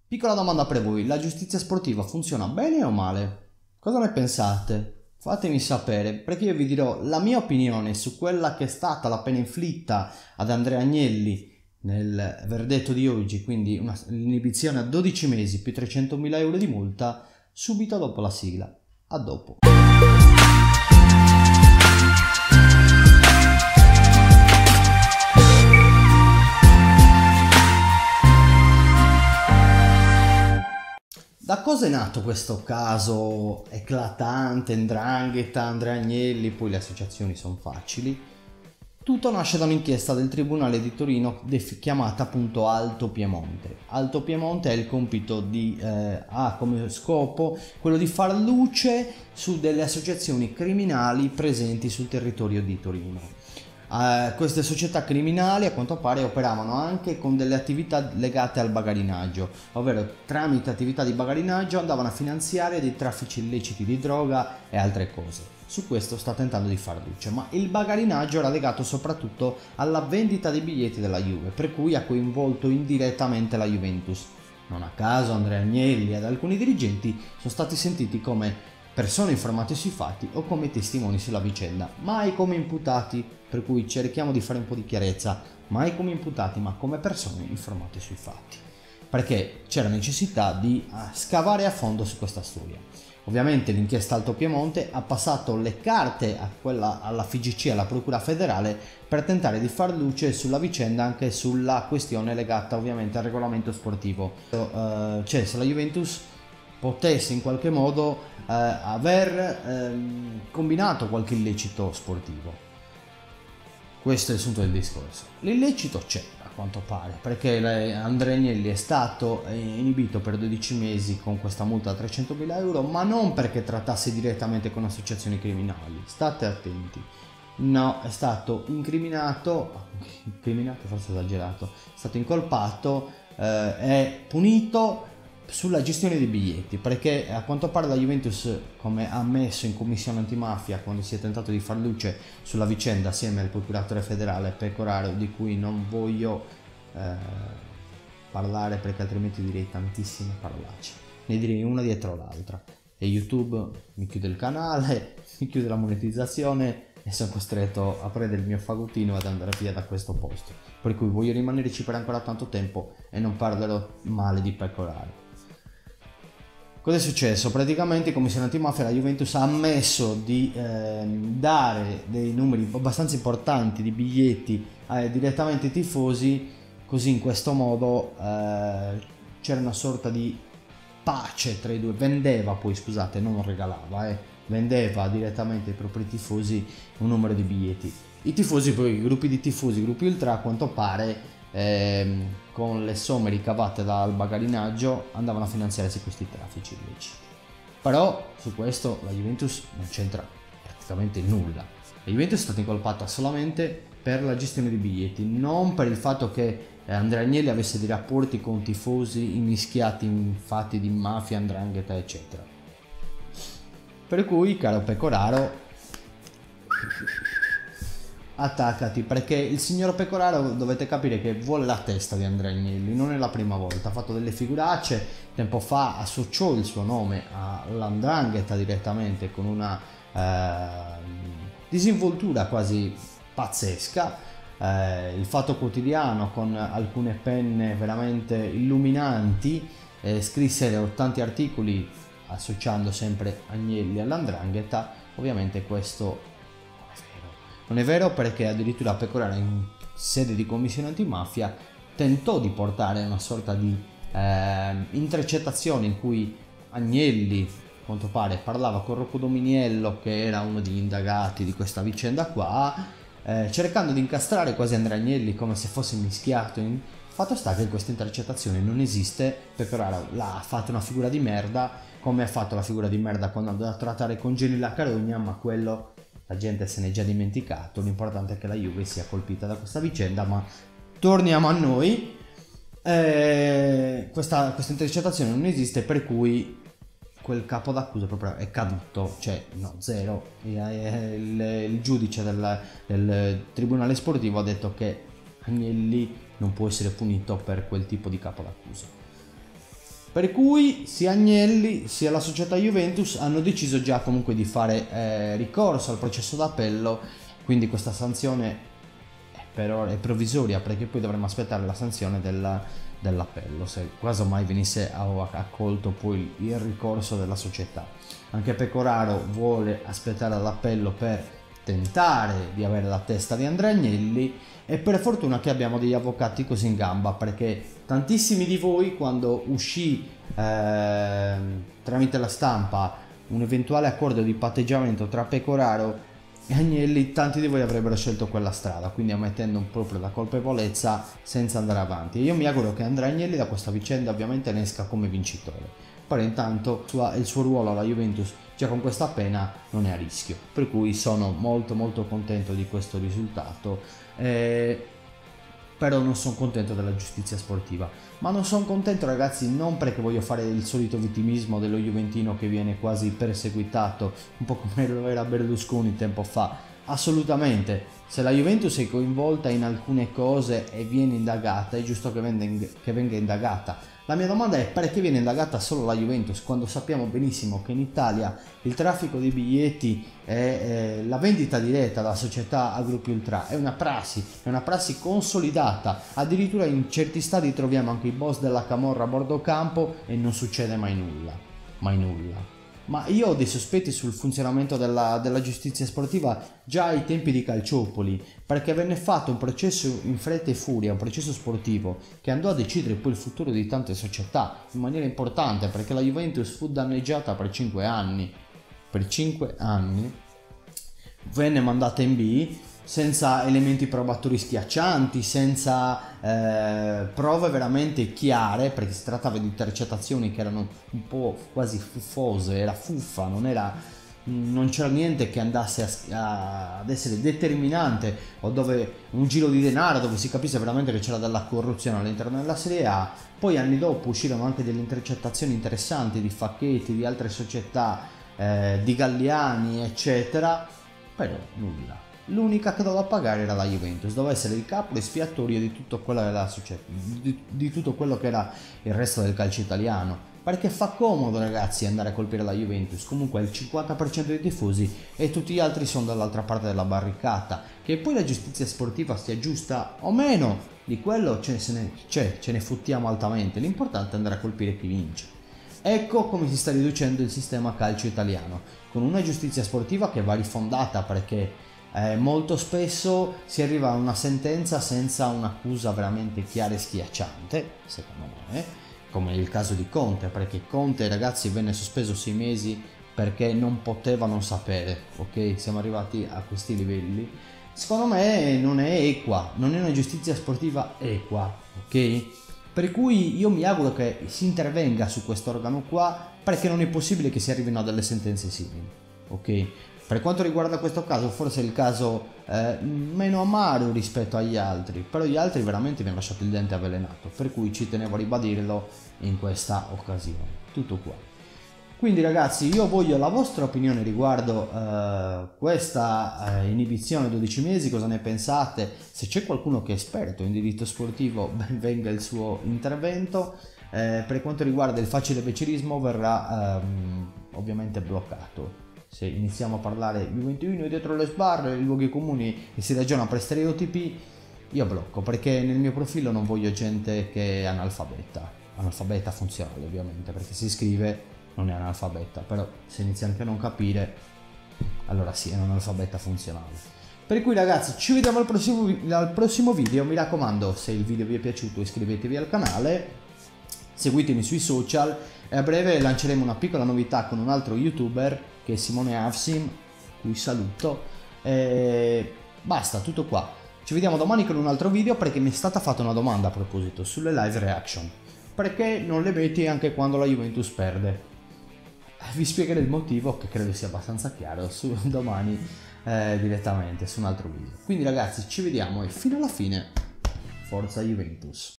Piccola domanda per voi, la giustizia sportiva funziona bene o male? Cosa ne pensate? Fatemi sapere, perché io vi dirò la mia opinione su quella che è stata la pena inflitta ad Andrea Agnelli nel verdetto di oggi, quindi l'inibizione a 12 mesi più 300.000 euro di multa, subito dopo la sigla. A dopo. Da cosa è nato questo caso eclatante, 'ndrangheta, Andrea Agnelli, poi le associazioni sono facili? Tutto nasce da un'inchiesta del Tribunale di Torino chiamata appunto Alto Piemonte. Alto Piemonte è il compito ha come scopo quello di far luce su delle associazioni criminali presenti sul territorio di Torino. Queste società criminali a quanto pare operavano anche con delle attività legate al bagarinaggio, ovvero tramite attività di bagarinaggio andavano a finanziare dei traffici illeciti di droga e altre cose. Su questo sta tentando di far luce, ma il bagarinaggio era legato soprattutto alla vendita dei biglietti della Juve, per cui ha coinvolto indirettamente la Juventus. Non a caso Andrea Agnelli ed alcuni dirigenti sono stati sentiti come persone informate sui fatti o come testimoni sulla vicenda, mai come imputati, per cui cerchiamo di fare un po' di chiarezza, mai come imputati ma come persone informate sui fatti, perché c'era necessità di scavare a fondo su questa storia. Ovviamente l'inchiesta Alto Piemonte ha passato le carte alla FIGC, alla Procura Federale, per tentare di far luce sulla vicenda, anche sulla questione legata ovviamente al regolamento sportivo, cioè se la Juventus potesse in qualche modo aver combinato qualche illecito sportivo. Questo è il sunto del discorso. L'illecito c'è a quanto pare, perché Andrea Agnelli è stato inibito per 12 mesi con questa multa da 300.000 euro, ma non perché trattasse direttamente con associazioni criminali, state attenti. No, è stato incriminato forse esagerato, è stato incolpato e punito sulla gestione dei biglietti, perché a quanto pare la Juventus, come ha ammesso in commissione antimafia quando si è tentato di far luce sulla vicenda assieme al procuratore federale Pecoraro, di cui non voglio parlare perché altrimenti direi tantissime parolacce, ne direi una dietro l'altra e YouTube mi chiude il canale, mi chiude la monetizzazione e sono costretto a prendere il mio fagottino ed andare via da questo posto, per cui voglio rimanerci per ancora tanto tempo e non parlerò male di Pecoraro. Cosa è successo? Praticamente in commissione antimafia la Juventus ha ammesso di dare dei numeri abbastanza importanti di biglietti direttamente ai tifosi, così in questo modo c'era una sorta di pace tra i due, vendeva poi, scusate, non regalava, vendeva direttamente ai propri tifosi un numero di biglietti. I tifosi poi, i gruppi di tifosi, i gruppi ultra, a quanto pare con le somme ricavate dal bagarinaggio andavano a finanziare questi traffici illeciti. Però su questo la Juventus non c'entra praticamente nulla. La Juventus è stata incolpata solamente per la gestione dei biglietti, non per il fatto che Andrea Agnelli avesse dei rapporti con tifosi immischiati in fatti di mafia, 'ndrangheta eccetera. Per cui, caro Pecoraro, attaccati, perché il signor Pecoraro dovete capire che vuole la testa di Andrea Agnelli, non è la prima volta, ha fatto delle figuracce, tempo fa associò il suo nome all''ndrangheta direttamente con una disinvoltura quasi pazzesca. Il Fatto Quotidiano con alcune penne veramente illuminanti scrissero tanti articoli associando sempre Agnelli all''ndrangheta. Ovviamente questo non è vero, perché addirittura Pecoraro in sede di commissione antimafia tentò di portare una sorta di intercettazione in cui Agnelli, a quanto pare, parlava con Rocco Dominiello, che era uno degli indagati di questa vicenda qua, cercando di incastrare quasi Andrea Agnelli come se fosse mischiato. Fatto sta che questa intercettazione non esiste. Pecoraro ha fatto una figura di merda, come ha fatto la figura di merda quando andò a trattare con Geni La Carogna, ma quello la gente se n'è già dimenticato. L'importante è che la Juve sia colpita da questa vicenda, ma torniamo a noi. Questa intercettazione non esiste, per cui quel capo d'accusa proprio è caduto, cioè no, zero. Il giudice del tribunale sportivo ha detto che Agnelli non può essere punito per quel tipo di capo d'accusa. Per cui sia Agnelli sia la società Juventus hanno deciso già comunque di fare ricorso al processo d'appello, quindi questa sanzione per ora è provvisoria, perché poi dovremmo aspettare la sanzione dell'appello, se casomai venisse accolto poi il ricorso della società. Anche Pecoraro vuole aspettare l'appello per tentare di avere la testa di Andrea Agnelli, e per fortuna che abbiamo degli avvocati così in gamba, perché tantissimi di voi, quando uscì tramite la stampa un eventuale accordo di patteggiamento tra Pecoraro e Agnelli, tanti di voi avrebbero scelto quella strada, quindi ammettendo proprio la colpevolezza senza andare avanti. Io mi auguro che Andrea Agnelli da questa vicenda ovviamente ne esca come vincitore, però intanto il suo ruolo alla Juventus già con questa pena non è a rischio, per cui sono molto contento di questo risultato, però non sono contento della giustizia sportiva. Ma non sono contento, ragazzi, non perché voglio fare il solito vittimismo dello juventino che viene quasi perseguitato, un po' come lo era Berlusconi tempo fa. Assolutamente, se la Juventus è coinvolta in alcune cose e viene indagata, è giusto che venga indagata. La mia domanda è: perché viene indagata solo la Juventus, quando sappiamo benissimo che in Italia il traffico di biglietti e la vendita diretta da società a gruppi ultra è una prassi consolidata. Addirittura in certi stadi troviamo anche i boss della camorra a bordo campo e non succede mai nulla. Ma io ho dei sospetti sul funzionamento della giustizia sportiva già ai tempi di Calciopoli, perché venne fatto un processo in fretta e furia, un processo sportivo che andò a decidere poi il futuro di tante società in maniera importante, perché la Juventus fu danneggiata per 5 anni. Per 5 anni venne mandata in B senza elementi probatori schiaccianti, senza prove veramente chiare, perché si trattava di intercettazioni che erano un po' quasi fuffose, era fuffa, non c'era niente che andasse ad essere determinante, o dove un giro di denaro dove si capisse veramente che c'era della corruzione all'interno della Serie A. Poi anni dopo uscirono anche delle intercettazioni interessanti di Facchetti, di altre società, di Galliani eccetera, però nulla. L'unica che doveva pagare era la Juventus, doveva essere il capo espiatorio di tutto quello che era di tutto quello che era il resto del calcio italiano, perché fa comodo, ragazzi, andare a colpire la Juventus. Comunque il 50% dei tifosi e tutti gli altri sono dall'altra parte della barricata. Che poi la giustizia sportiva sia giusta o meno, di quello ce ne fottiamo altamente, l'importante è andare a colpire chi vince. Ecco come si sta riducendo il sistema calcio italiano, con una giustizia sportiva che va rifondata, perché molto spesso si arriva a una sentenza senza un'accusa veramente chiara e schiacciante, secondo me, come il caso di Conte, perché Conte, ragazzi, venne sospeso 6 mesi perché non poteva non sapere, ok? Siamo arrivati a questi livelli. Secondo me non è equa, non è una giustizia sportiva equa, ok? Per cui io mi auguro che si intervenga su questo organo qua, perché non è possibile che si arrivino a delle sentenze simili, ok? Per quanto riguarda questo caso, forse è il caso meno amaro rispetto agli altri, però gli altri veramente mi hanno lasciato il dente avvelenato, per cui ci tenevo a ribadirlo in questa occasione. Tutto qua. Quindi, ragazzi, io voglio la vostra opinione riguardo questa inibizione 12 mesi, cosa ne pensate? Se c'è qualcuno che è esperto in diritto sportivo, ben venga il suo intervento. Per quanto riguarda il facile beccerismo, verrà ovviamente bloccato. Se iniziamo a parlare Juventino dietro le sbarre, i luoghi comuni, e si ragiona per stereotipi, io blocco, perché nel mio profilo non voglio gente che è analfabeta funzionale, ovviamente, perché si scrive non è analfabeta, però se inizia anche a non capire, allora sì, è un analfabeta funzionale. Per cui, ragazzi, ci vediamo al prossimo video. Mi raccomando, se il video vi è piaciuto, iscrivetevi al canale, seguitemi sui social, e a breve lanceremo una piccola novità con un altro youtuber che è Simone Avsim, cui saluto. Basta, tutto qua. Ci vediamo domani con un altro video, perché mi è stata fatta una domanda a proposito sulle live reaction: perché non le metti anche quando la Juventus perde? Vi spiegherò il motivo, che credo sia abbastanza chiaro, domani direttamente su un altro video. Quindi, ragazzi, ci vediamo, e fino alla fine, forza Juventus.